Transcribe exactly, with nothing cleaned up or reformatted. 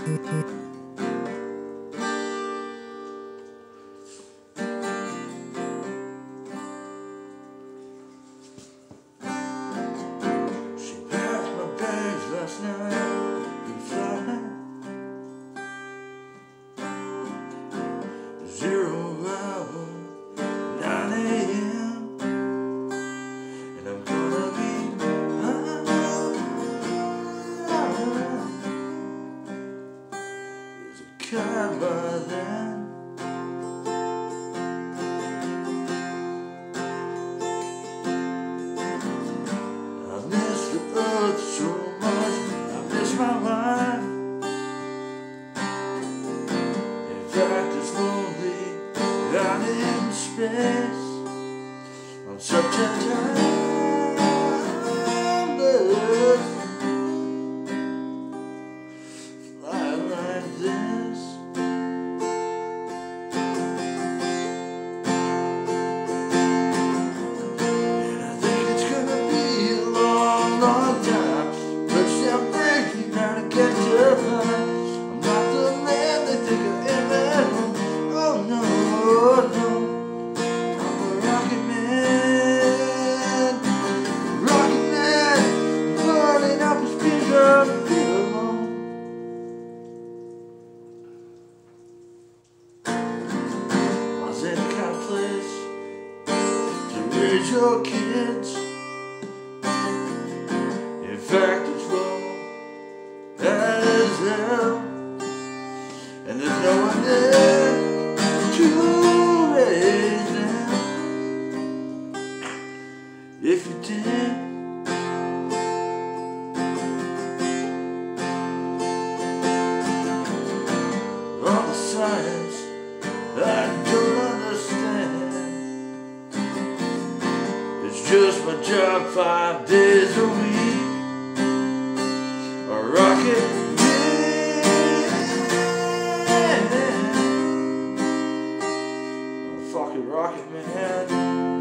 Last night, good flight, zero hour, nine A M and I'm gonna be high. There's a car by then. I miss the earth so much. My wife, in fact, it's lonely out in space on such a timeless flight like this. And I think it's gonna be a long, long time, but I'm breaking down to get to fly. I'm not the man they think I am at home. Oh no, no, I'm a rocket man, rocket man, burning up his pizza to be alone. Was it the kind of place to raise your kids? In fact, it's wrong as hell, and there's no one there to raise them. If you did, all the science I don't understand. It's just my job five days a week. A rocket man, a fucking rocket man.